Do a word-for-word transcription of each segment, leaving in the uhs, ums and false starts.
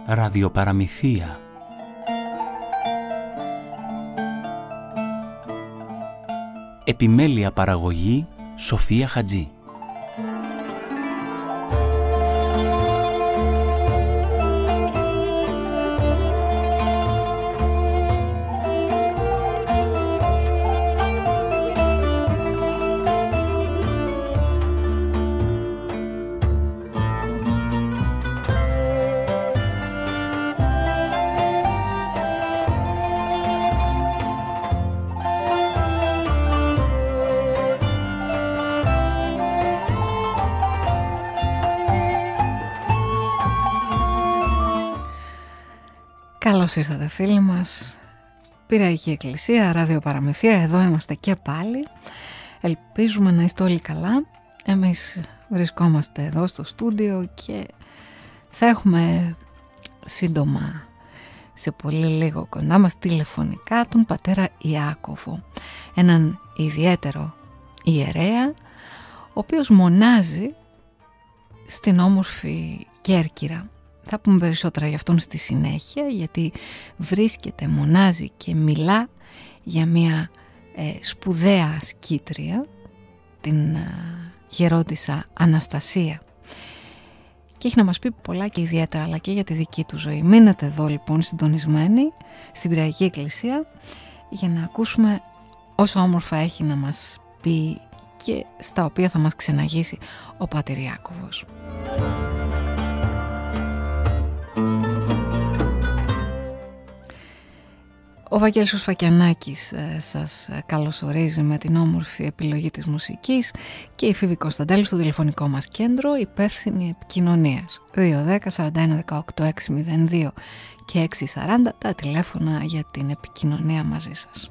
Ραδιοπαραμυθία. Επιμέλεια παραγωγή Σοφία Χατζή. Καλώς ήρθατε φίλοι μας, Πυραϊκή Εκκλησία, Ραδιοπαραμυθία, εδώ είμαστε και πάλι. Ελπίζουμε να είστε όλοι καλά. Εμείς βρισκόμαστε εδώ στο στούντιο και θα έχουμε σύντομα, σε πολύ λίγο κοντά μας τηλεφωνικά, τον πατέρα Ιάκωβο, έναν ιδιαίτερο ιερέα, ο οποίος μονάζει στην όμορφη Κέρκυρα. Θα πούμε περισσότερα για αυτόν στη συνέχεια, γιατί βρίσκεται, μονάζει και μιλά για μια ε, σπουδαία ασκήτρια, την ε, γερόντισσα Αναστασία. Και έχει να μας πει πολλά και ιδιαίτερα, αλλά και για τη δική του ζωή. Μείνετε εδώ λοιπόν συντονισμένοι στην Πυραϊκή Εκκλησία για να ακούσουμε όσο όμορφα έχει να μας πει και στα οποία θα μας ξεναγήσει ο πατήρ Ιάκωβος. Ο Βαγγέλης ο Σφακιανάκης ε, σας καλωσορίζει με την όμορφη επιλογή της μουσικής και η Φίβη Κωνσταντέλου στο τηλεφωνικό μας κέντρο, υπεύθυνη επικοινωνίας. δύο δέκα σαράντα ένα δεκαοκτώ εξακόσια δύο και εξακόσια σαράντα τα τηλέφωνα για την επικοινωνία μαζί σας.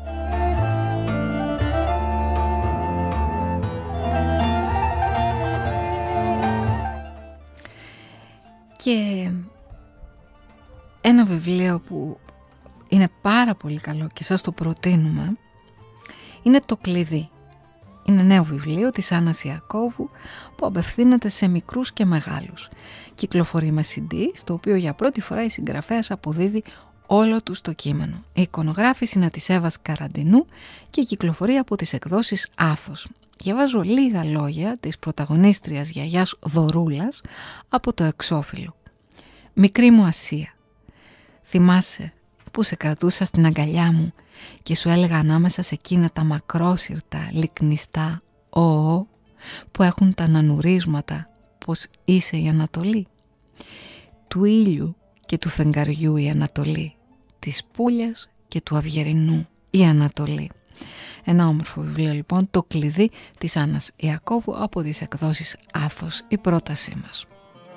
Και ένα βιβλίο που είναι πάρα πολύ καλό και σας το προτείνουμε είναι το Κλειδί. Είναι νέο βιβλίο της Άννας Ιακώβου που απευθύνεται σε μικρούς και μεγάλους. Κυκλοφορεί με σι ντι, στο οποίο για πρώτη φορά η συγγραφέας αποδίδει όλο του το κείμενο. Η εικονογράφηση είναι της Εύας Καραντινού και κυκλοφορεί από τις εκδόσεις Άθος. Διαβάζω λίγα λόγια της πρωταγωνίστριας γιαγιάς Δωρούλας από το Εξώφυλλο. Μικρή μου Ασία, θυμάσαι που σε κρατούσα στην αγκαλιά μου και σου έλεγα ανάμεσα σε εκείνα τα μακρόσυρτα, λυκνιστά «ο» που έχουν τα ανανουρίσματα πως είσαι η Ανατολή. Του ήλιου και του φεγγαριού η Ανατολή, της πουλιας και του αυγερινού η Ανατολή. Ένα όμορφο βιβλίο λοιπόν, το Κλειδί της Άννας Ιακώβου από τις εκδόσεις Άθος, η πρότασή μας.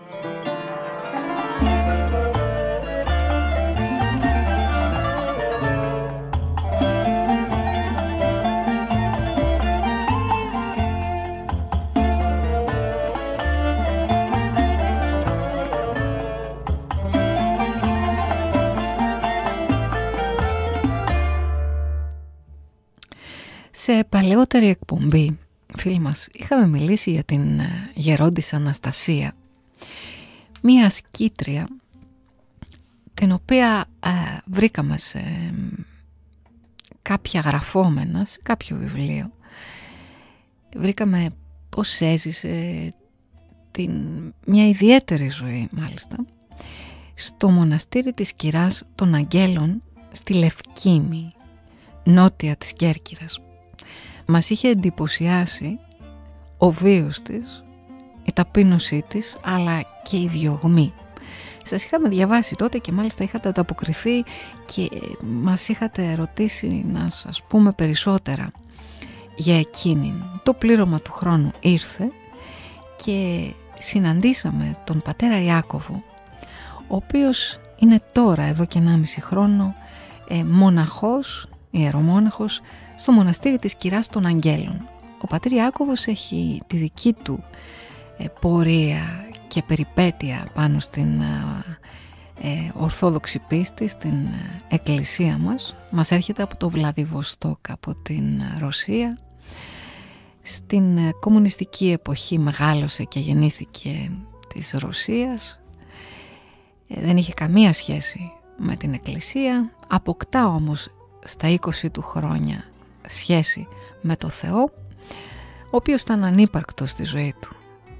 Σε παλαιότερη εκπομπή, φίλοι μας, είχαμε μιλήσει για την γερόντισσα Αναστασία, μία ασκήτρια την οποία ε, βρήκαμε σε κάποια γραφόμενα, σε κάποιο βιβλίο. Βρήκαμε πώς έζησε την, μια ιδιαίτερη ζωή μάλιστα στο μοναστήρι της Κυράς των Αγγέλων στη Λευκήμη, νότια της Κέρκυρας. Μας είχε εντυπωσιάσει ο βίος της, η ταπείνωσή της, αλλά και η διωγμή. Σας είχαμε διαβάσει τότε και μάλιστα είχατε ανταποκριθεί και μας είχατε ρωτήσει να σας πούμε περισσότερα για εκείνη. Το πλήρωμα του χρόνου ήρθε και συναντήσαμε τον πατέρα Ιάκωβο, ο οποίος είναι τώρα εδώ και ενάμιση χρόνο ε, μοναχός, ιερομόναχος στο μοναστήρι της Κυράς των Αγγέλων. Ο πατήρ Ιάκωβος έχει τη δική του ε, πορεία και περιπέτεια πάνω στην ε, ορθόδοξη πίστη, στην ε, εκκλησία μας. Μας έρχεται από το Βλαδιβοστόκ, από την Ρωσία. Στην ε, κομμουνιστική εποχή μεγάλωσε και γεννήθηκε της Ρωσίας. δεν είχε καμία σχέση με την Εκκλησία, αποκτά όμως στα είκοσι του χρόνια σχέση με το Θεό, ο οποίος ήταν ανύπαρκτος στη ζωή του.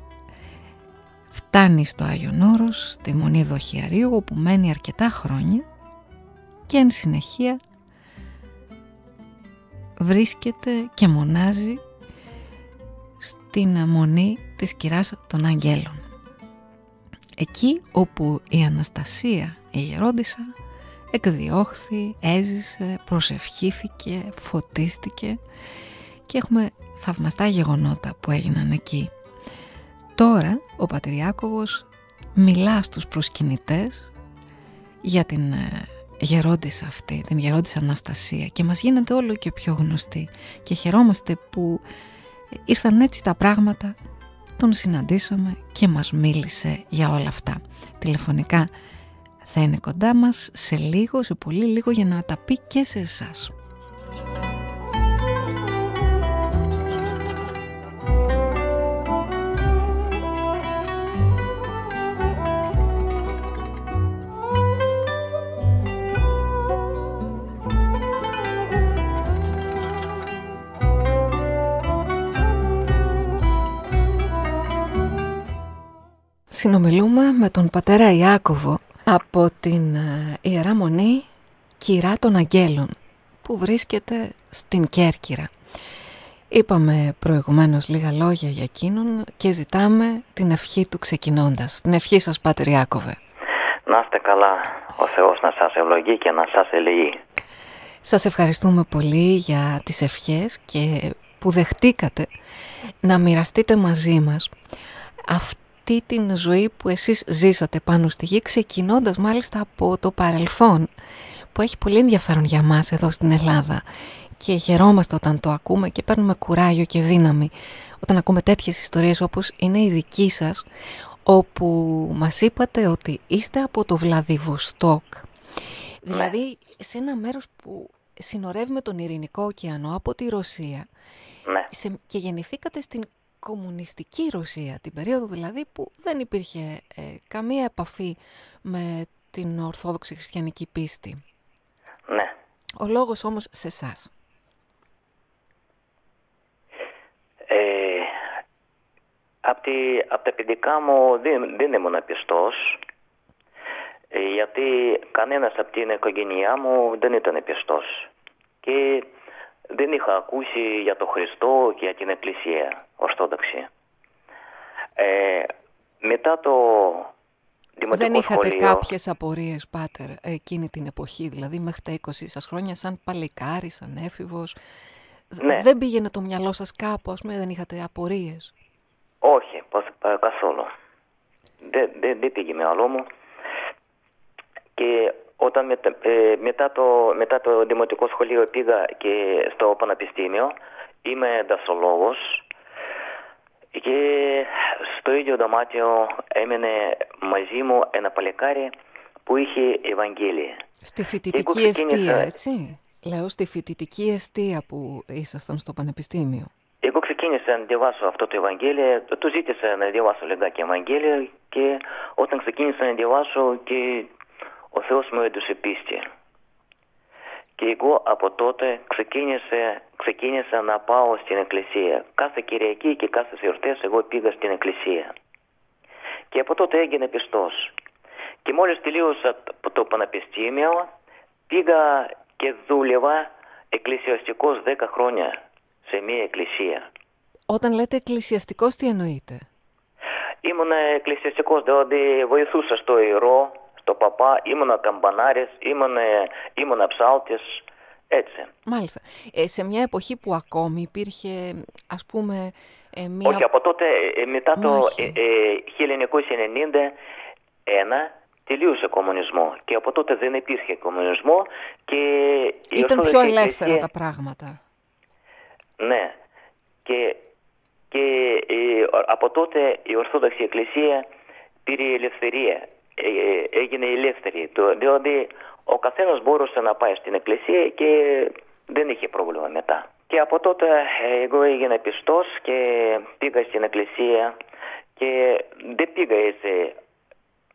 Φτάνει στο Άγιον Όρος, στη Μονή Δοχιαρίου, όπου μένει αρκετά χρόνια και εν συνεχεία βρίσκεται και μονάζει στην Μονή της Κυράς των Αγγέλων. Εκεί όπου η Αναστασία, η γερόντισσα, εκδιώχθη, έζησε, προσευχήθηκε, φωτίστηκε και έχουμε θαυμαστά γεγονότα που έγιναν εκεί. Τώρα ο Πατήρ Ιάκωβος μιλά στους προσκυνητές για την γερόντισσα αυτή, την γερόντισσα Αναστασία, και μας γίνεται όλο και πιο γνωστή και χαιρόμαστε που ήρθαν έτσι τα πράγματα, τον συναντήσαμε και μας μίλησε για όλα αυτά. Τηλεφωνικά θα είναι κοντά μας σε λίγο, σε πολύ λίγο, για να τα πει και σε εσάς. Συνομιλούμε με τον πατέρα Ιάκωβο από την Ιερά Μονή Κυρά των Αγγέλων, που βρίσκεται στην Κέρκυρα. Είπαμε προηγουμένως λίγα λόγια για εκείνον και ζητάμε την ευχή του ξεκινώντας. Την ευχή σας, Πάτερ Ιάκωβε. Να είστε καλά, ο Θεός να σας ευλογεί και να σας ελεεί. Σας ευχαριστούμε πολύ για τις ευχές και που δεχτήκατε να μοιραστείτε μαζί μας αυτή την ζωή που εσείς ζήσατε πάνω στη γη, ξεκινώντας μάλιστα από το παρελθόν, που έχει πολύ ενδιαφέρον για μας εδώ στην Ελλάδα, και χαιρόμαστε όταν το ακούμε και παίρνουμε κουράγιο και δύναμη όταν ακούμε τέτοιες ιστορίες όπως είναι η δική σας, όπου μας είπατε ότι είστε από το Βλαδιβοστόκ, δηλαδή σε ένα μέρος που συνορεύει με τον Ειρηνικό ωκεανό από τη Ρωσία, ναι. σε, και γεννηθήκατε στην κομμουνιστική Ρωσία, την περίοδο δηλαδή που δεν υπήρχε ε, καμία επαφή με την Ορθόδοξη Χριστιανική πίστη. Ναι. Ο λόγος όμως σε εσάς. Ε, απ' τη, απ' τα παιδικά μου δεν, δεν ήμουν πιστός, ε, γιατί κανένας από την οικογένειά μου δεν ήταν πιστός. Και δεν είχα ακούσει για τον Χριστό και για την Εκκλησία Ορθόδοξη. Ε, μετά το δημοτικό δεν είχατε σχολείο... κάποιες απορίες, Πάτερ, εκείνη την εποχή, δηλαδή μέχρι τα είκοσι σας χρόνια, σαν παλικάρι, σαν έφηβος? Ναι. Δεν πήγαινε το μυαλό σας κάπου, ας πούμε, δεν είχατε απορίες? Όχι, καθόλου. Δεν, δεν, δεν πήγε μυαλό μου. Και όταν μετα, ε, μετά, το, μετά το δημοτικό σχολείο πήγα και στο πανεπιστήμιο, είμαι δασολόγος, και στο ίδιο δωμάτιο έμενε μαζί μου ένα παλικάρι που είχε Ευαγγέλιο. Στη φοιτητική ξεκίνησα... εστία, έτσι? Λέω, στη φοιτητική εστία που ήσασταν στο πανεπιστήμιο. Εγώ ξεκίνησα να διαβάσω αυτό το Ευαγγέλιο, το ζήτησα να διαβάσω λιγάκι Ευαγγέλιο, και όταν ξεκίνησα να διαβάσω, και ο Θεός μου έδωσε πίστη. Και εγώ από τότε ξεκίνησα, ξεκίνησα να πάω στην Εκκλησία. Κάθε Κυριακή και κάθε γιορτές εγώ πήγα στην Εκκλησία. Και από τότε έγινε πιστός. Και μόλις τελείωσα το πανεπιστήμιο, πήγα και δούλευα εκκλησιαστικός δέκα χρόνια σε μια εκκλησία. Όταν λέτε εκκλησιαστικός, τι εννοείτε? Ήμουν εκκλησιαστικός, δηλαδή βοηθούσα στο ιερό, στο παπά, ήμουνα καμπανάρης, ήμουνα, ήμουνα ψάλτης, έτσι. Μάλιστα. Ε, σε μια εποχή που ακόμη υπήρχε, ας πούμε, ε, μια... Όχι, από τότε, ε, μετά το ε, ε, χίλια εννιακόσια ενενήντα ένα τελείωσε ο κομμουνισμό, και από τότε δεν υπήρχε κομμουνισμό, και... Ήταν πιο ελεύθερα εκκλησία... τα πράγματα. Ναι. Και, και ε, από τότε η Ορθόδοξη Εκκλησία πήρε ελευθερία. Έγινε ελεύθερη, διότι ο καθένας μπορούσε να πάει στην εκκλησία και δεν είχε πρόβλημα μετά. Και από τότε εγώ έγινα πιστός και πήγα στην εκκλησία, και δεν πήγα έτσι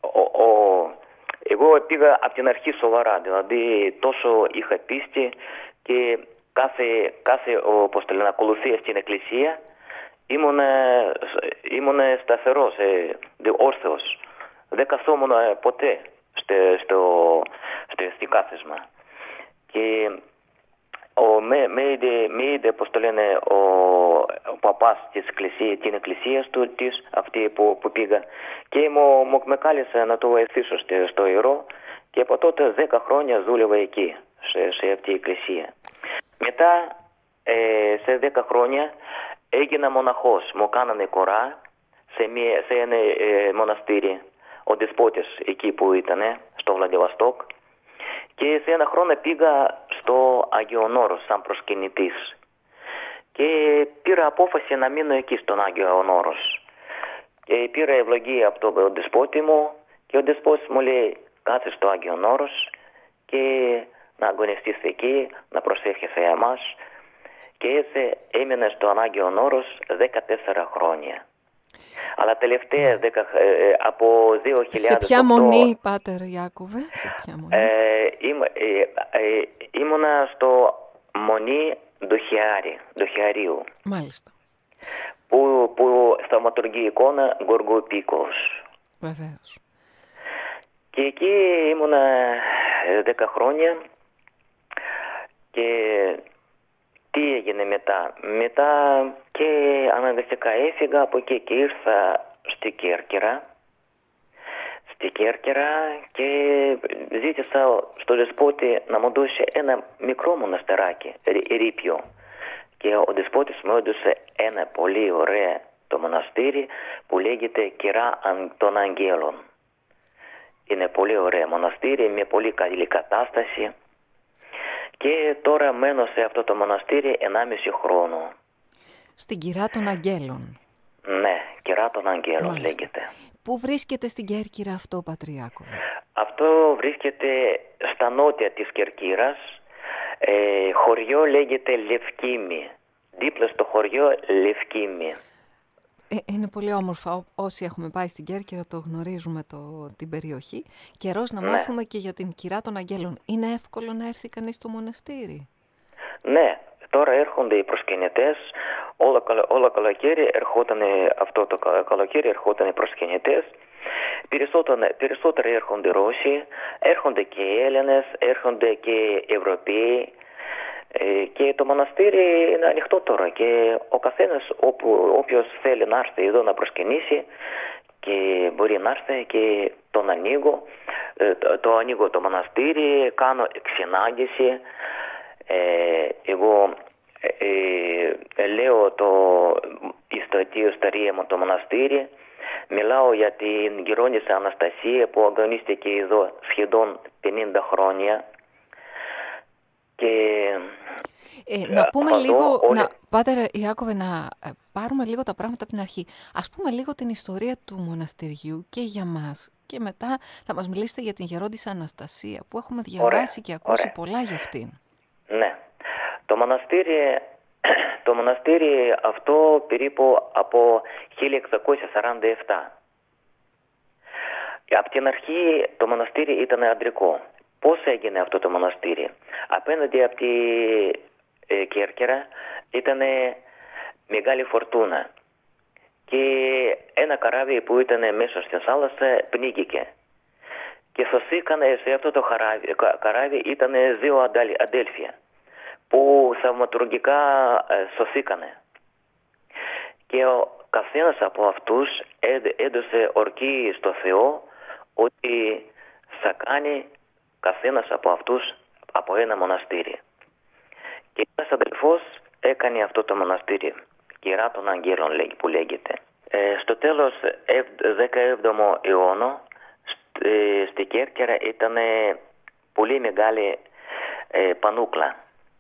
ο, ο, εγώ πήγα από την αρχή σοβαρά, δηλαδή τόσο είχα πίστη και κάθε, κάθε όπως το λένε, ακολουθία στην εκκλησία ήμουν, ήμουν σταθερός, ε, όρθιος. Δεν καθόμουν ποτέ στο, στο, στο, στο κάθισμα. Και ο, με, με, είδε, με είδε, πώς το λένε, ο, ο παπάς της εκκλησίας, την εκκλησία του, της, αυτή που, που πήγα, και μου, μου με κάλεσε να το βοηθήσω στο, στο ιερό, και από τότε δέκα χρόνια δούλευα εκεί, σε, σε αυτή η εκκλησία. Μετά, ε, σε δέκα χρόνια, έγινα μοναχός. Μου κάνανε κορά σε, μια, σε ένα ε, μοναστήρι, ο Δεσπότης εκεί που ήταν, στο Βλαδιβαστόκ. Και σε ένα χρόνο πήγα στο Άγιον Όρος σαν προσκυνητής. Και πήρα απόφαση να μείνω εκεί στον Άγιον Όρος. Και πήρα ευλογία από τον Δεσπότη μου, και ο Δεσπότης μου λέει, κάτσε στο Άγιον Όρος και να αγωνιστείς εκεί, να προσεύχεσαι για εμάς. Και έτσι έμεινε στον Άγιον Όρος δεκατέσσερα χρόνια. Αλλά τελευταία δεκα, ε, από δύο χιλιάδες οκτώ... Σε ποια μονή, Πάτερ Ιάκωβε, σε ποια μονή? Ε, είμαι, ε, ε, ήμουνα στο μονή Ντοχιάρη, Ντοχιαρίου. Μάλιστα. Που, που θαυματουργεί εικόνα Γοργοπίκος. Βεβαίως. Και εκεί ήμουνα δέκα χρόνια. Και τι έγινε μετά? Μετά και αναγκαστικά έφυγα από εκεί και ήρθα στη Κέρκυρα. Στη Κέρκυρα και ζήτησα στο Δεσπότη να μου δώσει ένα μικρό μοναστεράκι, ερείπιο. Και ο Δεσπότης μου έδωσε ένα πολύ ωραίο το μοναστήρι που λέγεται Κυρά των Αγγέλων. Είναι πολύ ωραίο μοναστήρι με πολύ καλή κατάσταση. Και τώρα μένω σε αυτό το μοναστήρι ενάμιση χρόνο. Στην Κυρά των Αγγέλων. Ναι, Κυρά των Αγγέλων. Μάλιστα. Λέγεται. Πού βρίσκεται στην Κέρκυρα αυτό, Πατρ Ιάκωβε? Αυτό βρίσκεται στα νότια της Κερκύρας. Ε, χωριό λέγεται Λευκήμη. Δίπλα στο χωριό Λευκήμη. Ε, είναι πολύ όμορφα. Όσοι έχουμε πάει στην Κέρκυρα το γνωρίζουμε το, την περιοχή. Καιρός να ναι. μάθουμε και για την Κυρά των Αγγέλων. Είναι εύκολο να έρθει κανείς στο μοναστήρι? Ναι, τώρα έρχονται οι προσκυνητές. Όλα, όλα καλοκαίρι ερχόταν, αυτό το καλοκαίρι ερχόταν οι προσκυνητές. Περισσότερο, περισσότερο έρχονται Ρώσοι, έρχονται και οι Έλληνες, έρχονται και Ευρωπαίοι. Ε, και το μοναστήρι είναι ανοιχτό τώρα και ο καθένας όπου, όποιος θέλει να έρθει εδώ να προσκυνήσει και μπορεί να έρθει και τον ανοίγω, ε, το, το ανοίγω το μοναστήρι, κάνω εξυνάγηση. Ε, εγώ ε, ε, λέω το ιστορία μου το μοναστήρι, μιλάω για την Γερόνισσα Αναστασία που αγωνίστηκε εδώ σχεδόν πενήντα χρόνια. Και ε, να πούμε εδώ, λίγο, όλοι... να, Πάτερ Ιάκωβε, να πάρουμε λίγο τα πράγματα από την αρχή. Ας πούμε λίγο την ιστορία του μοναστηριού και για μας. Και μετά θα μας μιλήσετε για την Γερόντισσα Αναστασία που έχουμε διαβάσει ωραία, και ακούσει ωραία. πολλά για αυτήν. Ναι. Το μοναστήρι, το μοναστήρι αυτό περίπου από χίλια εξακόσια σαράντα επτά. Από την αρχή το μοναστήρι ήταν αντρικό. Πώς έγινε αυτό το μοναστήρι? Απέναντι από τη ε, Κέρκυρα ήταν μεγάλη φορτούνα και ένα καράβι που ήταν μέσα στην θάλασσα πνίγηκε και σωθήκανε σε αυτό το καράβι, καράβι ήταν δύο αδέλφια που θαυματουργικά ε, σωθήκανε και ο καθένας από αυτούς έδωσε ορκή στο Θεό ότι θα κάνει καθένας από αυτούς από ένα μοναστήρι. Και ένας αδελφός έκανε αυτό το μοναστήρι, Κυρά των Αγγέλων που λέγεται. Ε, στο τέλος δεκαέβδομου αιώνα ε, στη Κέρκυρα ήταν πολύ μεγάλη ε, πανούκλα.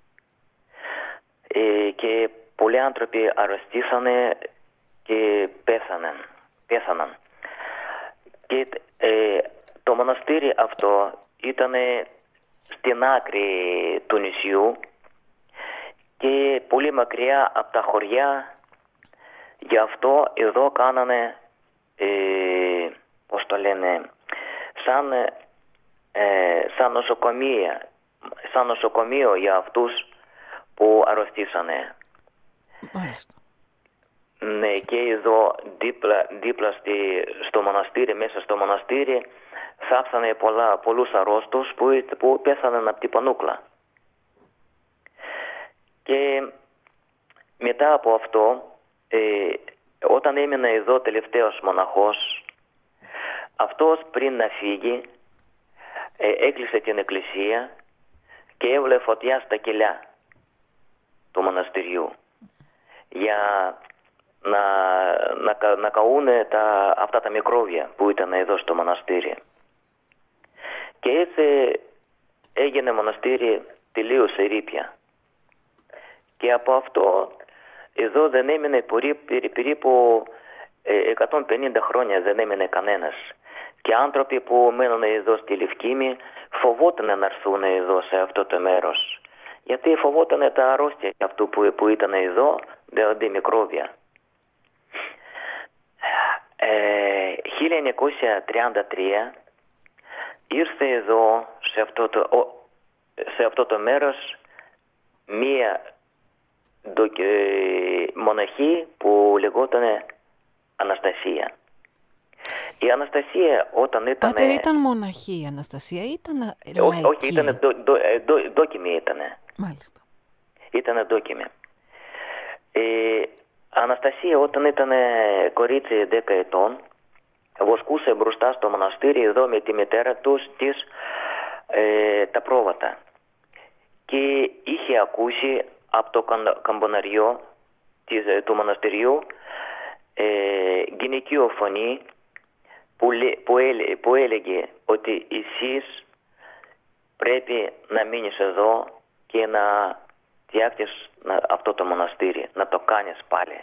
Ε, και πολλοί άνθρωποι αρρωστήσανε και πέθαναν. πέθαναν. Και ε, το μοναστήρι αυτό ήταν στην άκρη του νησιού και πολύ μακριά από τα χωριά. Γι' αυτό εδώ κάνανε, ε, πώς το λένε, σαν, ε, σαν, νοσοκομείο, σαν νοσοκομείο για αυτούς που αρρωστήσανε. Μάλιστα. Ναι, και εδώ δίπλα, δίπλα στη, στο μοναστήρι, μέσα στο μοναστήρι θάψανε πολλά, πολλούς αρρώστους που, που πέθαναν από την πανούκλα. Και μετά από αυτό, ε, όταν έμεινα εδώ τελευταίος μοναχός, αυτός πριν να φύγει ε, έκλεισε την εκκλησία και έβαλε φωτιά στα κελιά του μοναστηριού για να, να, να καούνε τα, αυτά τα μικρόβια που ήταν εδώ στο μοναστήρι. Και έτσι έγινε μοναστήρι τελείως ερείπια. Και από αυτό εδώ δεν έμεινε περίπου εκατόν πενήντα χρόνια, δεν έμεινε κανένας. Και άνθρωποι που μένουν εδώ στη Λευκήμη φοβόταν να έρθουν εδώ σε αυτό το μέρος. Γιατί φοβόταν τα αρρώστια αυτού που, που ήταν εδώ, δηλαδή μικρόβια. Ε, χίλια εννιακόσια τριάντα τρία ήρθε εδώ σε αυτό το, σε αυτό το μέρος μία μοναχή που λεγόταν Αναστασία. Η Αναστασία όταν ήταν... Πάτερ, ήταν μοναχή η Αναστασία ή ήταν λαϊκή? Όχι, όχι, ήταν δο, δο, δο, δόκιμη ήταν. Μάλιστα. Ήταν δόκιμη. Η Αναστασία όταν ήταν κορίτσι δέκα ετών βοσκούσε μπροστά στο μοναστήρι εδώ με τη μητέρα τους της ε, τα πρόβατα. Και είχε ακούσει από το καμποναριό της, του μοναστηριού ε, γυναικείο φωνή που, που, έλε, που έλεγε ότι εσείς πρέπει να μείνεις εδώ και να φτιάξεις αυτό το μοναστήρι, να το κάνεις πάλι.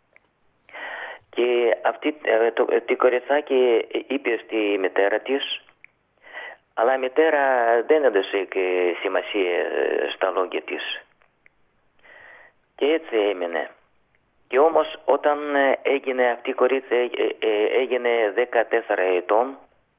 Και αυτή το, το κοριτσάκι είπε στη μητέρα της, αλλά η μητέρα δεν έδωσε και σημασία στα λόγια της. Και έτσι έμεινε. Και όμως όταν έγινε αυτή η κορίτσια, έγινε δεκατέσσερα ετών,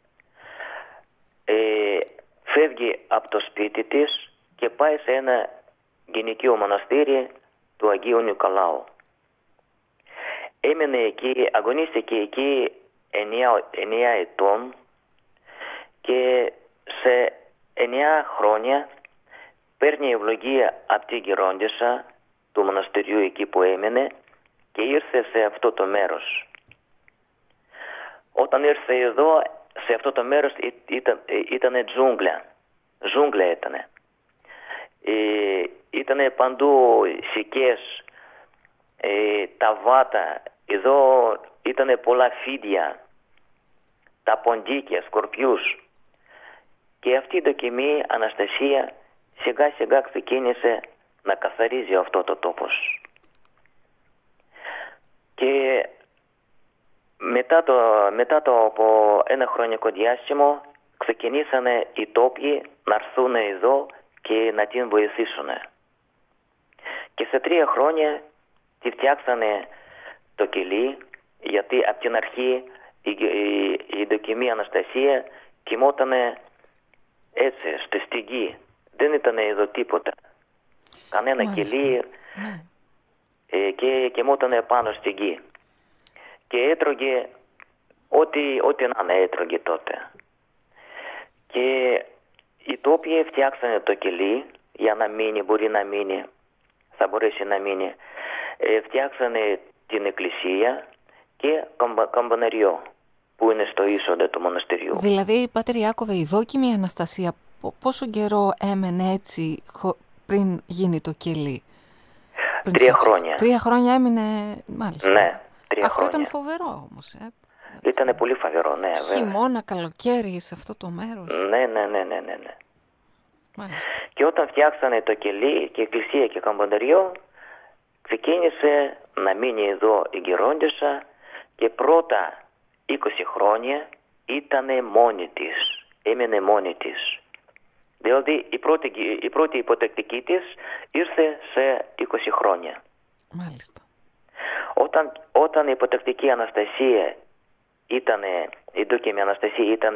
ε, φεύγει από το σπίτι της και πάει σε ένα γυναικείο μοναστήρι του Αγίου Νικολάου. Έμεινε εκεί, αγωνίστηκε εκεί εννιά ετών και σε εννιά χρόνια παίρνει ευλογία από την γερόντισσα του μοναστηριού εκεί που έμεινε και ήρθε σε αυτό το μέρος. Όταν ήρθε εδώ, σε αυτό το μέρος ήταν, ήταν τζούγκλα. Ζούγκλα ήταν. Ε, ήταν παντού σικές, ε, τα βάτα. Εδώ ήταν πολλά φίδια, τα ποντίκια, σκορπιούς. Και αυτή η δοκιμή, Αναστασία, σιγά σιγά ξεκίνησε να καθαρίζει αυτό το τόπος. Και μετά το, μετά το από ένα χρονικό διάστημα ξεκινήσανε οι τόποι να έρθουν εδώ και να την βοηθήσουν. Και σε τρία χρόνια τη φτιάξανε το κελί, γιατί από την αρχή η, η, η δοκιμή Αναστασία κοιμότανε έτσι στη γη. Δεν ήταν εδώ τίποτα. Κανένα κελί mm. ε, και κοιμότανε πάνω στη γη. Και έτρωγε ό,τι, ό,τι να είναι έτρωγε τότε. Και οι τόποι φτιάξανε το κελί για να μείνει, μπορεί να μείνει, θα μπορέσει να μείνει. Ε, φτιάξανε την εκκλησία και καμπαναριό που είναι στο είσοδο του μοναστηριού. Δηλαδή, Πάτερ Ιάκωβε, η δόκιμη Αναστασία πόσο καιρό έμενε έτσι πριν γίνει το κελί? Πριν τρία χρόνια. Τρία χρόνια έμεινε, μάλιστα. Ναι, τρία αυτό χρόνια. Ήταν φοβερό όμως. Ε. Ήτανε πολύ φοβερό, ναι. Χειμώνα, καλοκαίρι σε αυτό το μέρος. Ναι, ναι, ναι, ναι, ναι. Μάλιστα. Και όταν φτιάξανε το κελί και εκκλησία και καμπαναριό, ξεκίνησε να μείνει εδώ η γερόντισσα και πρώτα είκοσι χρόνια ήταν μόνη της. Έμεινε μόνη της. Δηλαδή η πρώτη, η πρώτη υποτακτική της ήρθε σε είκοσι χρόνια. Μάλιστα. Όταν, όταν η υποτακτική Αναστασία ήταν, η δόκιμη Αναστασία ήταν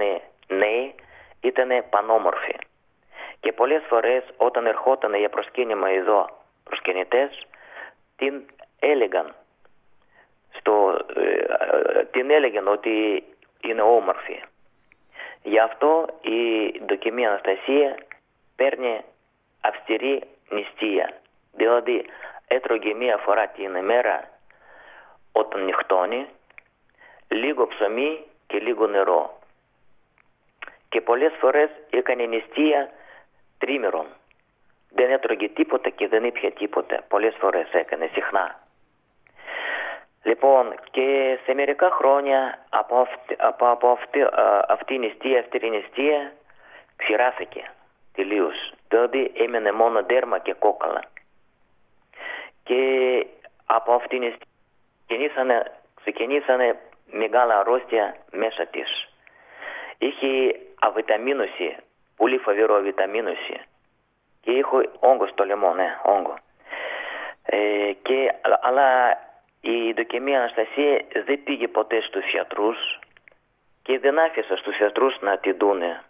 νέοι ήταν πανόμορφοι. Και πολλές φορές όταν ερχόταν για προσκύνημα εδώ προσκυνητές, την έλεγαν, στο, ε, την έλεγαν ότι είναι όμορφη. Γι' αυτό η δοκιμή Αναστασία παίρνει αυστηρή νηστεία. Δηλαδή έτρωγε μία φορά την ημέρα όταν νυχτώνει, λίγο ψωμί και λίγο νερό. Και πολλές φορές έκανε νηστεία τρίμερων. Δεν έτρωγε τίποτα και δεν ήπια τίποτα. Πολλές φορές έκανε, συχνά. Λοιπόν, και σε μερικά χρόνια από, αυτή, από, από αυτή, α, αυτή η νηστεία, αυτή η νηστεία ξηράθηκε τελείως. Δηλαδή έμενε μόνο δέρμα και κόκαλα. Και από αυτή την νηστεία ξεκινήσανε, ξεκινήσανε μεγάλα αρρώστια μέσα της. Είχε αβιταμίνωση, πολύ φοβερό αβιταμίνωση. Και είχε όγκο στο λαιμό, ναι, όγκο. Ε, και, αλλά η δοκιμή Αναστασία δεν πήγε ποτέ στους γιατρούς και δεν άφησε στους γιατρούς να τη δούνε.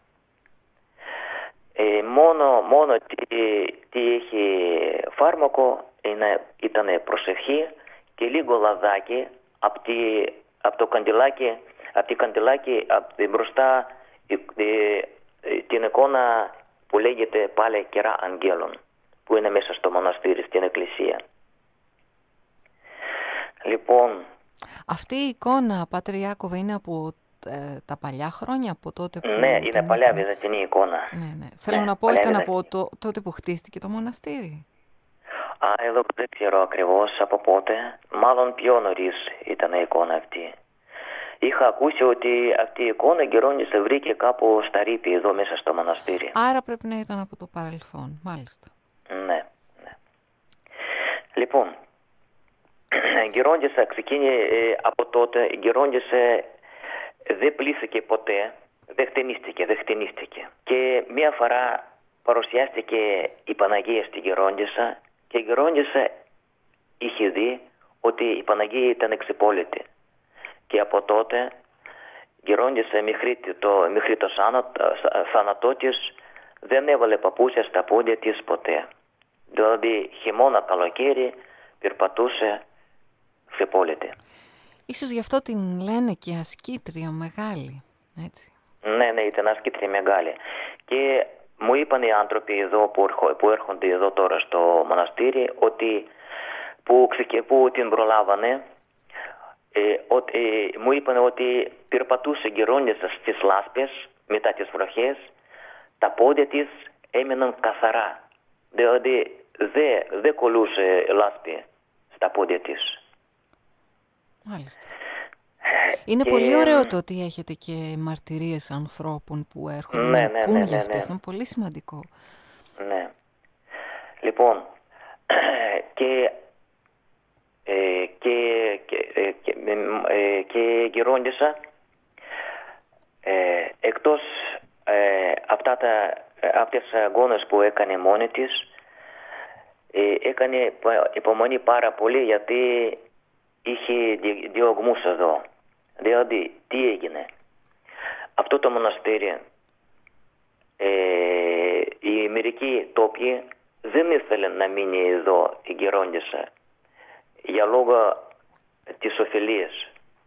Ε, μόνο μόνο τι, τι έχει φάρμακο είναι, ήταν προσευχή και λίγο λαδάκι από, τη, από το καντιλάκι, από τη καντιλάκι, από τη μπροστά η, η, την εικόνα που λέγεται πάλι κερά αγγέλων, που είναι μέσα στο μοναστήρι, στην εκκλησία. Λοιπόν, αυτή η εικόνα, Πάτερ Ιάκωβε, είναι από ε, τα παλιά χρόνια, από τότε που... Ναι, είναι παλιά βυζαντινή εικόνα. Ναι, ναι. Θέλω ναι, να πω, ήταν βυζαντινή. από το, τότε που χτίστηκε το μοναστήρι. Α, εδώ δεν ξέρω ακριβώς από πότε. Μάλλον πιο νωρίς ήταν η εικόνα αυτή. Είχα ακούσει ότι αυτή η εικόνα Γερόνης βρήκε κάπου στα Ρήπη, εδώ μέσα στο μοναστήρι. Άρα πρέπει να ήταν από το παρελθόν, μάλιστα. Ναι, ναι. Λοιπόν, Γερόντισσα ξεκίνησε από τότε, Γερόντισσα δεν πλήθηκε ποτέ, δεν χτενίστηκε, δεν χτενίστηκε. Και μία φορά παρουσιάστηκε η Παναγία στη Γερόντισσα και η Γερόντισσα είχε δει ότι η Παναγία ήταν εξυπόλυτη. Και από τότε Γερόντισσα μέχρι το, μέχρι το θάνατό της δεν έβαλε παπούτσια στα πόδια της ποτέ. Δηλαδή χειμώνα καλοκαίρι περπατούσε ξεπόλυτη. Ίσως γι' αυτό την λένε και ασκήτρια μεγάλη, έτσι. Ναι, ναι, ήταν ασκήτρια μεγάλη. Και μου είπαν οι άνθρωποι εδώ που, που έρχονται εδώ τώρα στο μοναστήρι ότι που, που την προλάβανε, ε, ότι, ε, μου είπαν ότι περπατούσε Γερόντισσα στις λάσπες μετά τις βροχές, τα πόδια της έμειναν καθαρά. Δηλαδή δεν δε κολλούσε λάσπη στα πόδια της. Μάλιστα. Είναι και... πολύ ωραίο το ότι έχετε και μαρτυρίες ανθρώπων που έρχονται ναι, να ναι, πούν ναι, ναι, για αυτό. ναι. Αυτό είναι πολύ σημαντικό. Ναι. Λοιπόν, και ε, και και, και, ε, και Γερόντισσα ε, εκτός ε, αυτά τα, αυτές τις αγώνες που έκανε μόνη της, ε, έκανε υπομονή πάρα πολύ γιατί είχε διωγμούς εδώ. Δηλαδή, τι έγινε. Αυτό το μοναστήρι, ε, οι μερικοί τόποι δεν ήθελαν να μείνει εδώ η Γερόντισσα για λόγω της ωφελίας.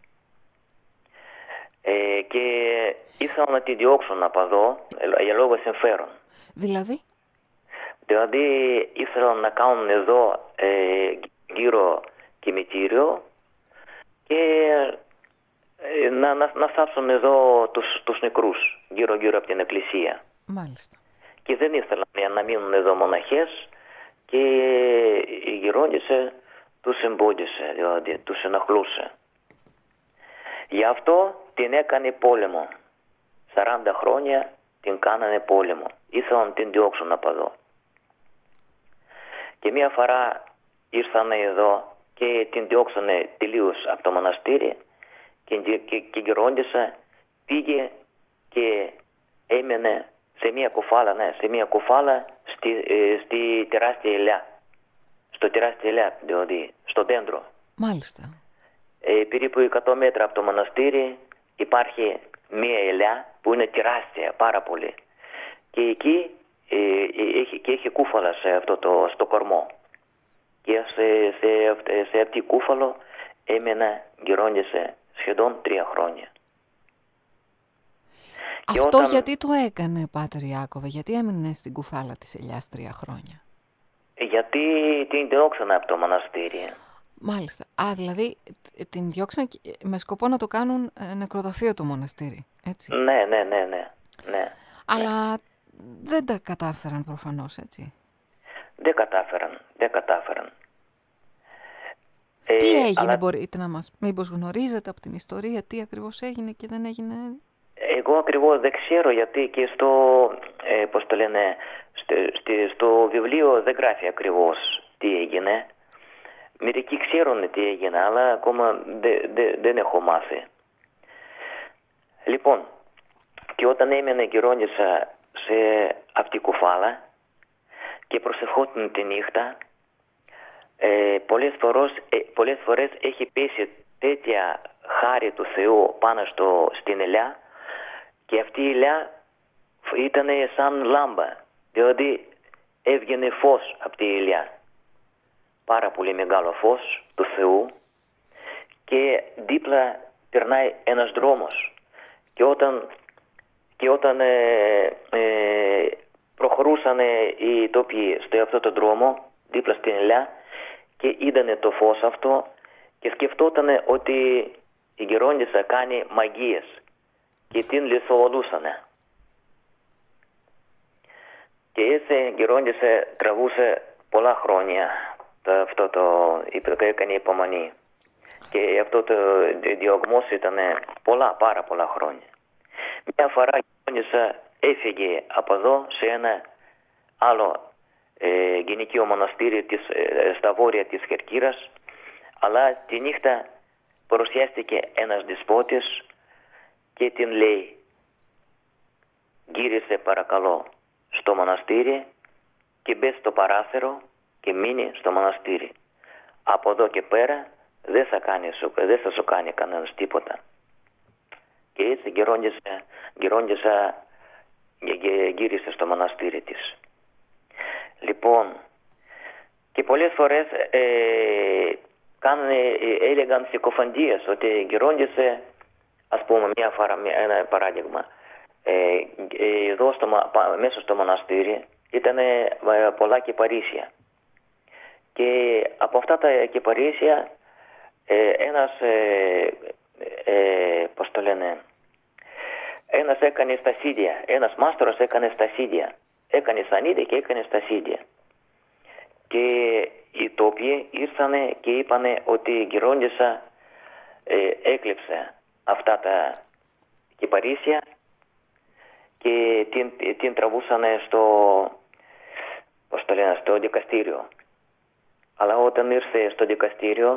Ε, και ήθελαν να τη διώξουν από εδώ για λόγω συμφέρον. Δηλαδή? Δηλαδή ήθελαν να κάνουν εδώ ε, γύρω κημητήριο και ε, να, να, να θάψουν εδώ τους, τους νεκρούς γύρω γύρω από την εκκλησία. Μάλιστα. Και δεν ήθελαν να μείνουν εδώ μοναχές και η Γερόντισσα τους εμπόδισε, δηλαδή τους ενοχλούσε. Γι' αυτό την έκανε πόλεμο. σαράντα χρόνια την κάνανε πόλεμο. Ήθελαν να την διώξουν από εδώ. Και μία φορά ήρθαν εδώ και την διώξανε τελείως από το μοναστήρι και, και, και η Γερόντισσα πήγε και έμενε σε μία κουφάλα, ναι, σε μία κουφάλα στη, ε, στη τεράστια ελιά. Στο τεράστια ελιά, δηλαδή, στο δέντρο. Μάλιστα. Ε, περίπου εκατό μέτρα από το μοναστήρι υπάρχει μία ελιά που είναι τεράστια πάρα πολύ. Και εκεί ε, ε, έχει, και έχει κούφαλα σε αυτό το, στο κορμό. Και σε, σε, σε, σε αυτή κούφαλο έμενα, γερόντισε σχεδόν τρία χρόνια. Αυτό όταν... γιατί το έκανε, Πάτερ Ιάκωβε, γιατί έμεινε στην κουφάλα της ελιάς τρία χρόνια? Γιατί την διώξανε από το μοναστήρι. Μάλιστα. Α, δηλαδή την διώξανε με σκοπό να το κάνουν νεκροταφείο το μοναστήρι, έτσι? Ναι, ναι, ναι, ναι. ναι. Αλλά ναι. δεν τα κατάφεραν προφανώς, έτσι? Δεν κατάφεραν, δεν κατάφεραν. Τι ε, έγινε, αλλά... μπορείτε να μας... Μήπως γνωρίζετε από την ιστορία τι ακριβώς έγινε και δεν έγινε? Εγώ ακριβώς δεν ξέρω, γιατί και στο, ε, πώς το λένε, στο, στο βιβλίο δεν γράφει ακριβώς τι έγινε. Μερικοί ξέρουν τι έγινε, αλλά ακόμα δε, δε, δεν έχω μάθει. Λοιπόν, και όταν έμενε γερόντισα σε αυτή κουφάλα και προσευχόταν τη νύχτα, ε, πολλές, φορές, ε, πολλές φορές έχει πέσει τέτοια χάρη του Θεού πάνω στο, στην ελιά, και αυτή η ελιά ήταν σαν λάμπα, δηλαδή έβγαινε φως από τη ελιά. Πάρα πολύ μεγάλο φως του Θεού, και δίπλα περνάει ένας δρόμος. Και όταν, και όταν ε, ε, προχωρούσαν οι τόποι στο αυτό το δρόμο, δίπλα στην ελιά, και είδανε το φως αυτό και σκεφτόταν ότι η γερόντισσα κάνει μαγείες και την λιθοβολούσανε. Και έτσι η γερόντισσα τραβούσε πολλά χρόνια. Το, αυτό το έκανε υπομονή. Και αυτό το διωγμός ήταν πολλά, πάρα πολλά χρόνια. Μια φορά η γερόντισσα έφυγε από εδώ σε ένα άλλο ε, γυναικείο μοναστήρι της, ε, στα βόρεια της Χερκύρας, αλλά τη νύχτα παρουσιάστηκε ένας δεσπότης και την λέει: γύρισε παρακαλώ στο μοναστήρι και μπες στο παράθυρο και μείνει στο μοναστήρι. Από εδώ και πέρα δεν θα, κάνει, δεν θα σου κάνει κανένας τίποτα. Και έτσι γερόντισα, γερόντισα γύρισε στο μοναστήρι της. Λοιπόν, και πολλές φορές ε, κάνανε, ε, έλεγαν συκοφαντίες ότι γερόντισε, ας πούμε μια φορά, ένα παράδειγμα, ε, ε, εδώ στο, μέσα στο μοναστήρι ήταν ε, πολλά κυπαρίσια. Και από αυτά τα κυπαρίσια ε, ένας, ε, ε, πώς το λένε, ένας έκανε στασίδια, ένας μάστορας έκανε στασίδια. Έκανε σανίδια και έκανε στασίδια. Και οι τόποι ήρθανε και είπανε ότι η γερόντισσα ε, έκλεψε αυτά τα κυπαρίσια και την, την τραβούσανε στο, πώς το λένε, στο δικαστήριο. Αλλά όταν ήρθε στο δικαστήριο,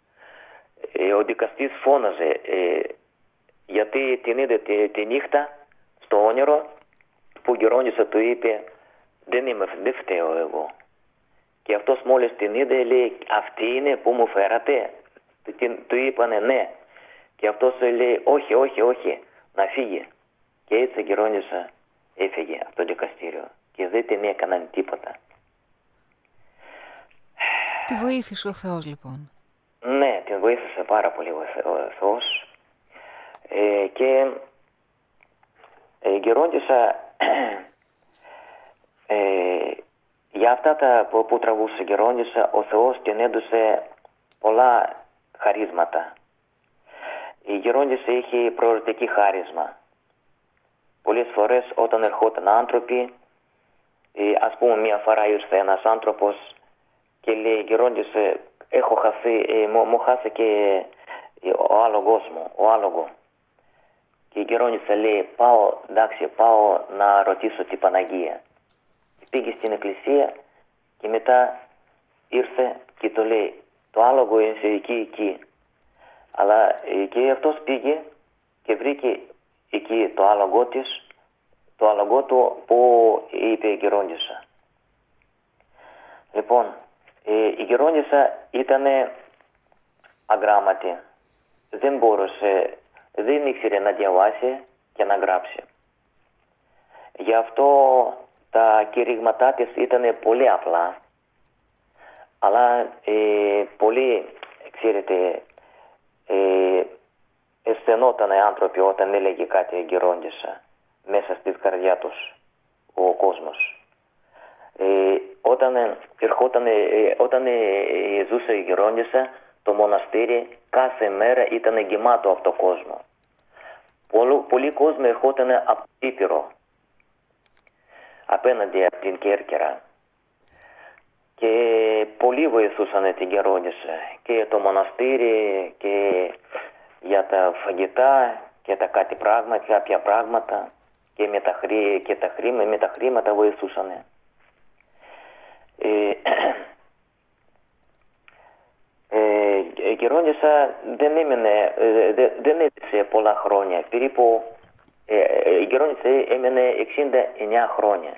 ε, ο δικαστής φώναζε ε, γιατί την είδε τη, τη νύχτα στο όνειρο που η γερόντισσα του είπε δεν είμαι, δεν φταίω εγώ. Και αυτός μόλις την είδε λέει αυτή είναι που μου φέρατε? Του είπανε ναι. Και αυτός λέει όχι, όχι, όχι, να φύγει. Και έτσι η γερόντισσα έφυγε από το δικαστήριο και δεν την έκαναν τίποτα. Τη βοήθησε ο Θεός λοιπόν? Ναι, την βοήθησε πάρα πολύ ο Θεός. Ε, και η γερόντισσα ε, για αυτά τα που, που τραβούσε η γερόντισσα, ο Θεός την έδωσε πολλά χαρίσματα. Η γερόντισσα είχε προαιρετική χάρισμα. Πολλές φορές όταν ερχόταν άνθρωποι, ε, ας πούμε μια φορά ήρθε ένας άνθρωπος και λέει γερόντισσα έχω χαθεί, ε, μου, μου χάθηκε ο άλογος μου, ο άλογο. Και η γερόντισσα λέει πάω, εντάξει, πάω να ρωτήσω την Παναγία. Πήγε στην εκκλησία και μετά ήρθε και το λέει το άλογο είναι εκεί, εκεί. Αλλά και αυτός πήγε και βρήκε εκεί το άλογο της, το άλογο του που είπε η γερόντισσα. Λοιπόν, η γερόντισσα ήταν αγράμματη. Δεν μπορούσε, δεν ήξερε να διαβάσει και να γράψει. Γι' αυτό τα κηρύγματά της ήταν πολύ απλά. Αλλά ε, πολύ, ξέρετε, ε, αισθανόταν οι άνθρωποι όταν έλεγε κάτι η γερόντισσα μέσα στη καρδιά τους ο κόσμος. Ε, όταν ερχόταν, ε, όταν ε, ζούσε η γερόντισσα, το μοναστήρι κάθε μέρα ήταν γεμάτο από τον κόσμο. Πολλοί, πολλοί κόσμοι ερχόταν από το Ήπειρο, απέναντι από την Κέρκυρα. Και πολλοί βοηθούσαν την γερόντισσα και το μοναστήρι και για τα φαγητά και τα κάτι πράγματα, κάποια πράγματα και με τα, χρή, και τα, χρήμα, με τα χρήματα βοηθούσαν. Ε, ε, η γερόντισσα δεν έμεινε, δεν, δεν έζησε πολλά χρόνια. Περίπου ε, η γερόντισσα έμεινε εξήντα εννιά χρόνια.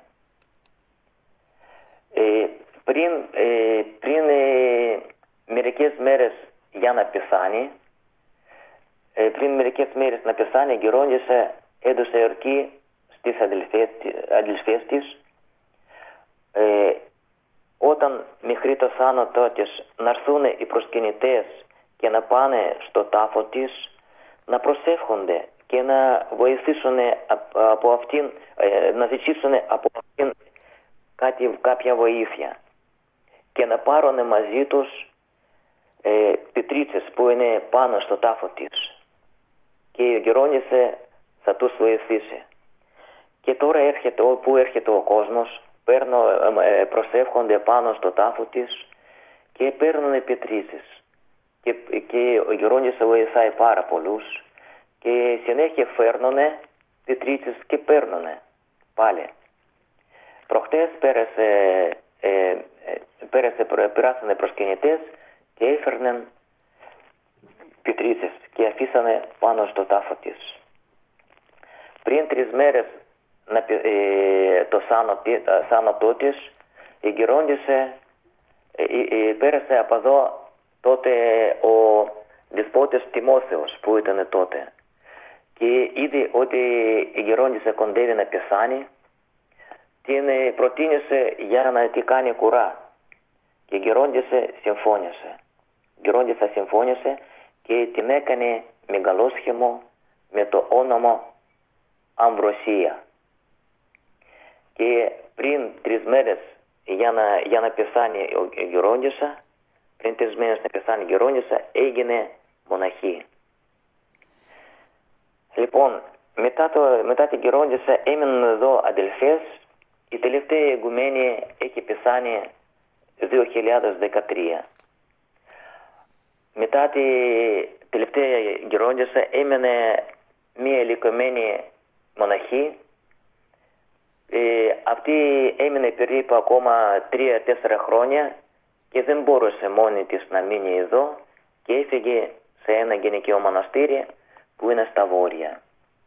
Ε, πριν ε, πριν ε, μερικές μέρες για να πεθάνει, ε, πριν μερικές μέρες να πεθάνει, η γερόντισσα έδωσε εορτή στις αδελφές, αδελφές της, ε, όταν μέχρι το θάνατό της να έρθουν οι προσκυνητές και να πάνε στο τάφο της, να προσεύχονται και να βοηθήσουν από αυτήν, ε, να ζητήσουν από αυτήν κάτι, κάποια βοήθεια και να πάρουν μαζί τους ε, πετρίτσες που είναι πάνω στο τάφο της και η γερόντισσα θα τους βοηθήσει. Και τώρα έρχεται, όπου έρχεται ο κόσμος, παίρνω, ε, προσεύχονται πάνω στο τάφο της και παίρνουν πετρίτσες και, και ο γερόντισσα βοηθάει πάρα πολλούς και συνέχεια φέρνουν πετρίτσες και παίρνουν πάλι. Προχτές πέρασε, ε, πέρασε, πέρασαν προσκυνητές και έφερναν πετρίτσες και αφήσανε πάνω στο τάφο της. Πριν τρεις μέρες να, ε, το θάνατό της, η γερόντισσα ε, ε, πέρασε από εδώ τότε ο δεσπότης Τιμόθεος που ήταν τότε και είδε ότι η γερόντισσα κοντεύει να πεθάνει, την προτείνησε για να τη κάνει κουρά και η γερόντισσα συμφώνησε. Η γερόντισσα συμφώνησε και την έκανε μεγαλόσχημο με το όνομα Αμβροσία. Και πριν τρεις μέρες για να, για να πεθάνει η γερόντισσα, πριν τρεις μέρες να πεθάνει η γερόντισσα, έγινε μοναχή. Λοιπόν, μετά, το, μετά την γερόντισσα έμειναν εδώ αδελφές. Η τελευταία ηγουμένη έχει πεθάνει δύο χιλιάδες δεκατρία. Μετά τη τελευταία γερόντισσα έμεινε μία ηλικιωμένη μοναχή. Ε, αυτή έμεινε περίπου ακόμα τρία τέσσερα χρόνια και δεν μπόρεσε μόνη της να μείνει εδώ και έφυγε σε ένα γυναικείο μοναστήρι που είναι στα βόρεια.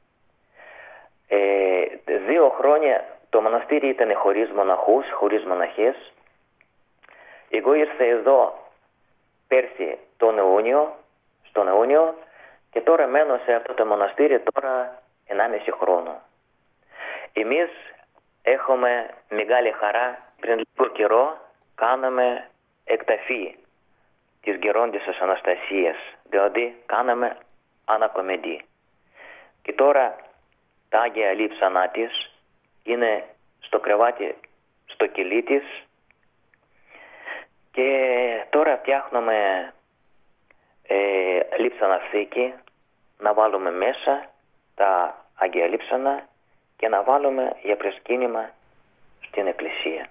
Ε, δύο χρόνια το μοναστήρι ήταν χωρίς μοναχούς, χωρίς μοναχές. Εγώ ήρθα εδώ πέρσι τον Ιούνιο, στον Ιούνιο και τώρα μένω σε αυτό το μοναστήρι τώρα ενάμιση χρόνο. Εμείς έχουμε μεγάλη χαρά. Πριν λίγο καιρό κάναμε εκταφή της γερόντισσας Αναστασίας, δηλαδή κάναμε ανακομιδή. Και τώρα τα Άγια λείψανά της είναι στο κρεβάτι, στο κελί της και τώρα φτιάχνουμε ε, λείψανα θήκη να βάλουμε μέσα τα Άγια λείψανα και να βάλουμε για προσκύνημα στην εκκλησία.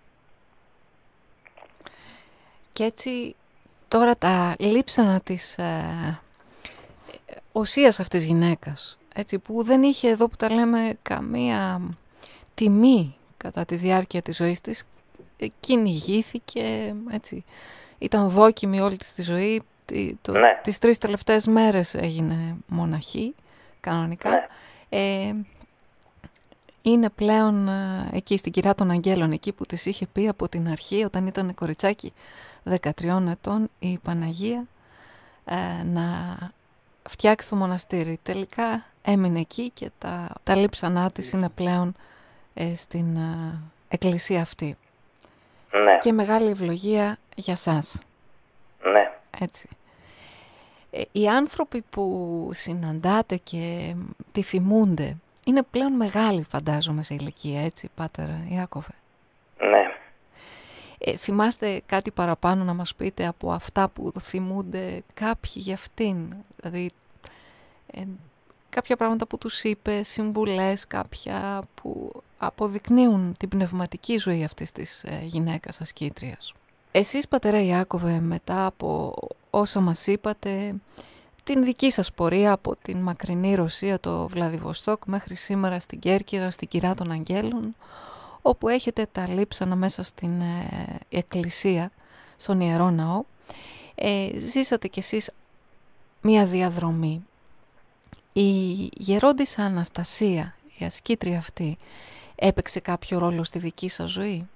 Και έτσι τώρα τα λείψανα της ε, οσίας αυτής της γυναίκας, έτσι, που δεν είχε εδώ που τα λέμε καμία τιμή κατά τη διάρκεια της ζωής της, κυνηγήθηκε, έτσι, ήταν δόκιμη όλη της τη ζωή, το, ναι. τις τρεις τελευταίες μέρες έγινε μοναχή κανονικά. Ναι. Ε, είναι πλέον ε, εκεί στην Κυρά των Αγγέλων, εκεί που της είχε πει από την αρχή όταν ήταν κοριτσάκι δεκατριών ετών η Παναγία ε, να φτιάξει το μοναστήρι. Τελικά έμεινε εκεί και τα, τα λείψανά της είναι πλέον ε, στην ε, εκκλησία αυτή. Ναι. Και μεγάλη ευλογία για σας. Ναι. Έτσι. Ε, οι άνθρωποι που συναντάτε και τη θυμούνται είναι πλέον μεγάλοι, φαντάζομαι, σε ηλικία, έτσι, Πάτερ Ιάκωβε? Ναι. Ε, θυμάστε κάτι παραπάνω να μας πείτε από αυτά που θυμούνται κάποιοι για αυτήν? Δηλαδή, ε, κάποια πράγματα που τους είπε, συμβουλές, κάποια που αποδεικνύουν την πνευματική ζωή αυτής της ε, γυναίκας ασκήτριας. Εσείς, πατέρα Ιάκωβε, μετά από όσα μας είπατε, την δική σας πορεία από την μακρινή Ρωσία, το Βλαδιβοστόκ, μέχρι σήμερα στην Κέρκυρα, στην Κυρά των Αγγέλων, όπου έχετε τα λείψανα μέσα στην ε, εκκλησία, στον Ιερό Ναό, ε, ζήσατε κι εσείς μία διαδρομή. Η γερόντισσα Αναστασία, η ασκήτρια αυτή, έπαιξε κάποιο ρόλο στη δική σας ζωή?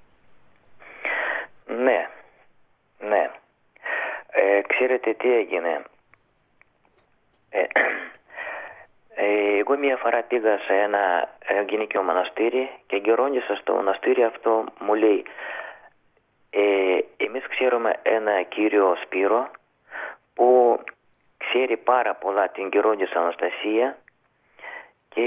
Ναι, ναι. Ε, ξέρετε τι έγινε? Ε, ε, εγώ μία φορά πήγα σε ένα γυναικείο μοναστήρι και η γερόντισσα στο μοναστήρι αυτό μου λέει, ε, εμείς ξέρουμε ένα κύριο Σπύρο που ξέρει πάρα πολλά την γερόντισσα Αναστασία και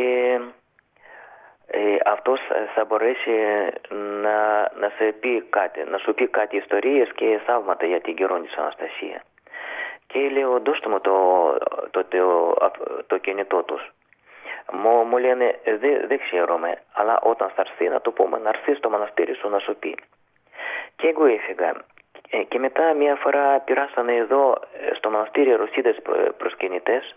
ε, αυτός θα μπορέσει να, να, σε πει κάτι, να σου πει κάτι ιστορίες και θαύματα για την γερόντισσα Αναστασία. Και λέω, δώστε μου το, το, το, το, το κινητό τους. Μου, μου λένε, δεν δε ξέρουμε, αλλά όταν θα έρθει να το πούμε, να έρθει στο μοναστήρι σου να σου πει. Και εγώ έφυγα. Και μετά μια φορά πειράσανε εδώ στο μοναστήρι Ρωσίδες προσκυνητές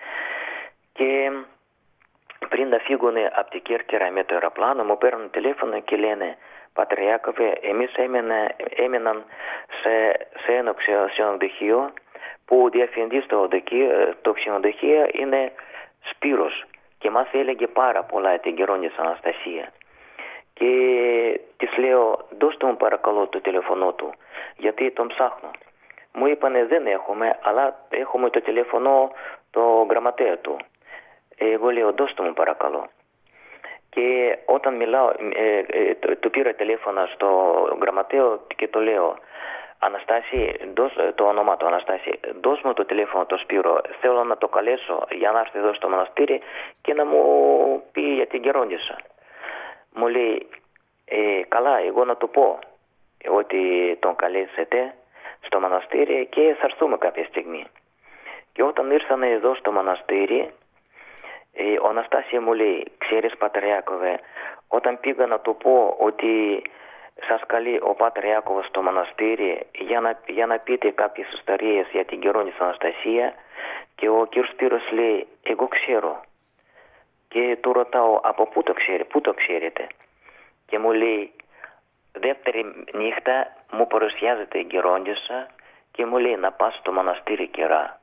και πριν να φύγουν από την Κέρκυρα με το αεροπλάνο μου παίρνουν τηλέφωνο και λένε, Πατέρ Ιάκωβε, εμείς έμειναν, έμειναν σε, σε ένα ξενοδοχείο που ο διευθυντής του το ξενοδοχείο είναι Σπύρος και μας έλεγε πάρα πολλά την γερόντισσα Αναστασία. Και της λέω, δώστε μου παρακαλώ το τηλέφωνο του, γιατί τον ψάχνω. Μου είπανε δεν έχουμε, αλλά έχουμε το τηλέφωνο το γραμματέα του. Εγώ λέω, δώστε μου παρακαλώ. Και όταν μιλάω, ε, ε, το, το πήρα τηλέφωνο στο γραμματέο και το λέω, Αναστάση, δώσ, το όνομα του Αναστάση, δώσ' μου το τηλέφωνο το Σπύρο, θέλω να το καλέσω για να έρθει εδώ στο μοναστήρι και να μου πει για την γερόντισσα. Μου λέει, ε, καλά, εγώ να το πω ότι τον καλέσετε στο μοναστήρι και θα έρθουμε κάποια στιγμή. Και όταν ήρθανε εδώ στο μοναστήρι, ε, ο Αναστάσια μου λέει, ξέρεις Πατέρ Ιάκωβε, όταν πήγα να το πω ότι σας καλεί ο Πάτερ Ιάκωβος στο μοναστήρι για να, για να πείτε κάποιες ιστορίες για την γερόντισσα Αναστασία, και ο κ. Σπύρος λέει, εγώ ξέρω. Και του ρωτάω, από πού το ξέρει, πού το ξέρετε? Και μου λέει, δεύτερη νύχτα μου παρουσιάζεται η γερόντισσα και μου λέει να πας στο μοναστήρι Κυρά.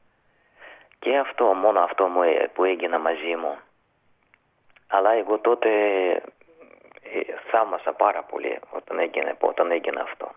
Και αυτό, μόνο αυτό μου, που έγινε μαζί μου. Αλλά εγώ τότε θαύμασα πάρα πολύ όταν έγινε, όταν έγινε αυτό.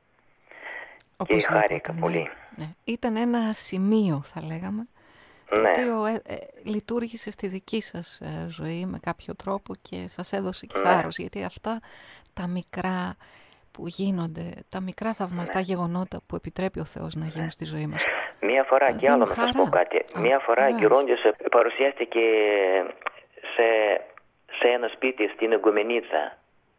Όπως και χάρηκα ναι, πολύ. Ναι. Ήταν ένα σημείο, θα λέγαμε, το ναι. οποίο ε, ε, λειτουργήσε στη δική σας ε, ζωή με κάποιο τρόπο και σας έδωσε και ναι. θάρρος, γιατί αυτά τα μικρά που γίνονται, τα μικρά θαυμαστά ναι. γεγονότα που επιτρέπει ο Θεός να γίνουν ναι. στη ζωή μας. Μία φορά μας και άλλο να χαρά. σας πω κάτι. Α, Μία φορά η γερόντισσα παρουσιάστηκε σε, σε ένα σπίτι στην Εγκομενίτσα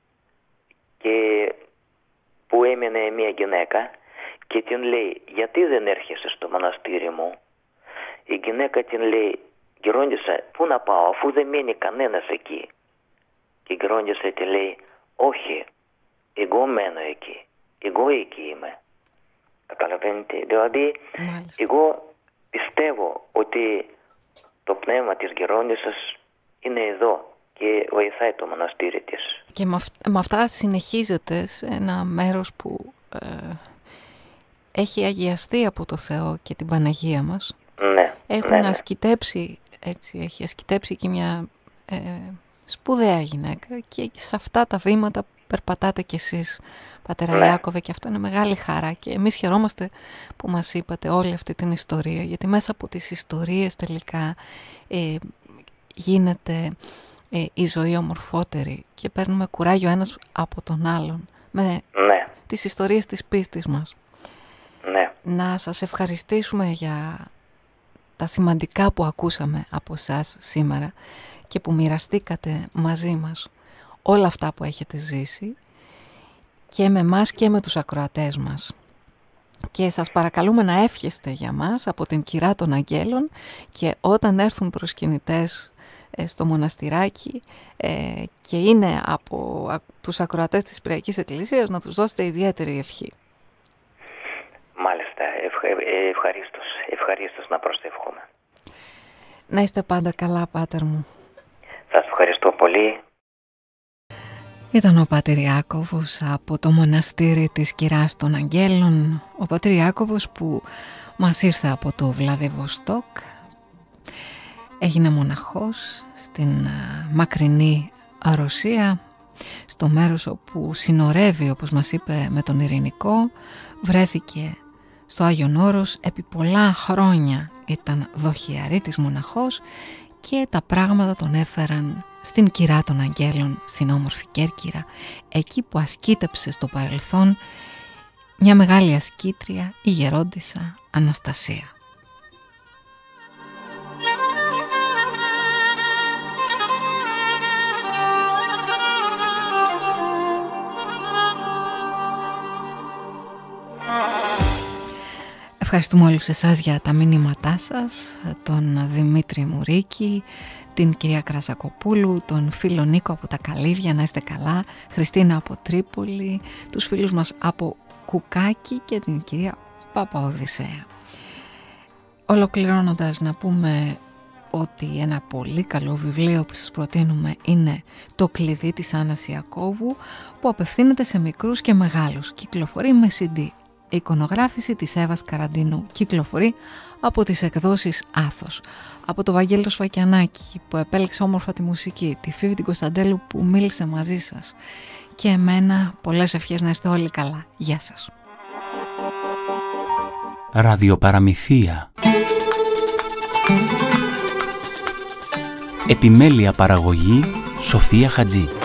και που έμεινε μια γυναίκα και την λέει, γιατί δεν έρχεσαι στο μοναστήρι μου? Η γυναίκα την λέει, γερόντισσα, πού να πάω αφού δεν μένει κανένας εκεί? Και η γερόντισσα τη λέει, όχι, εγώ μένω εκεί, εγώ εκεί είμαι. Καταλαβαίνετε, δηλαδή Μάλιστα. εγώ πιστεύω ότι το πνεύμα της γερόντισσας είναι εδώ και βοηθάει το μοναστήρι της. Και με, αυ- με αυτά συνεχίζεται σε ένα μέρος που ε, έχει αγιαστεί από το Θεό και την Παναγία μας. Ναι, Έχουν ναι, ναι. ασκητέψει, έτσι, έχει ασκητέψει και μια ε, σπουδαία γυναίκα και σε αυτά τα βήματα περπατάτε κι εσείς, Πατέρα ναι. Ιάκωβε, και αυτό είναι μεγάλη χαρά και εμείς χαιρόμαστε που μας είπατε όλη αυτή την ιστορία, γιατί μέσα από τις ιστορίες τελικά ε, γίνεται ε, η ζωή ομορφότερη και παίρνουμε κουράγιο ένας από τον άλλον με ναι. τις ιστορίες της πίστης μας. Ναι. Να σας ευχαριστήσουμε για τα σημαντικά που ακούσαμε από εσάς σήμερα και που μοιραστήκατε μαζί μας όλα αυτά που έχετε ζήσει και με μας και με τους ακροατές μας. Και σας παρακαλούμε να εύχεστε για μας από την κυρά των αγγέλων και όταν έρθουν προσκυνητές στο μοναστηράκι ε, και είναι από α, τους ακροατές της Πυριακής Εκκλησίας να τους δώσετε ιδιαίτερη ευχή. Μάλιστα, ευχα, ευχαρίστως, ευχαρίστως να προσεύχομαι. Να είστε πάντα καλά, πάτερ μου. Σας ευχαριστώ πολύ. Ήταν ο Πάτερ Ιάκωβος από το μοναστήρι της Κυράς των Αγγέλων, ο Πάτερ Ιάκωβος που μας ήρθε από το Βλαδιβοστόκ, έγινε μοναχός στην μακρινή Ρωσία, στο μέρος όπου συνορεύει, όπως μας είπε, με τον Ειρηνικό, βρέθηκε στο Άγιον Όρος, επί πολλά χρόνια ήταν δοχειαρίτης μοναχός και τα πράγματα τον έφεραν στην Κυρά των Αγγέλων, στην όμορφη Κέρκυρα, εκεί που ασκήτεψε στο παρελθόν μια μεγάλη ασκήτρια, η γερόντισσα Αναστασία. Ευχαριστούμε όλους εσάς για τα μηνύματά σας, τον Δημήτρη Μουρίκη, την κυρία Κρασακοπούλου, τον φίλο Νίκο από τα Καλύβια, να είστε καλά, Χριστίνα από Τρίπολη, τους φίλους μας από Κουκάκι και την κυρία Παπαοδυσσέα. Ολοκληρώνοντας να πούμε ότι ένα πολύ καλό βιβλίο που σας προτείνουμε είναι «Το κλειδί της Άννας Ιακώβου», που απευθύνεται σε μικρούς και μεγάλους, κυκλοφορεί με σι ντι. Η εικονογράφηση της Εύας Καραντίνου κυκλοφορεί από τις εκδόσεις Άθος. Από το Βαγγέλη Σφακιανάκη που επέλεξε όμορφα τη μουσική, τη Φίβη την Κωνσταντέλου που μίλησε μαζί σας και εμένα, πολλές ευχές να είστε όλοι καλά. Γεια σας. Ραδιοπαραμυθία. Επιμέλεια παραγωγή Σοφία Χατζή.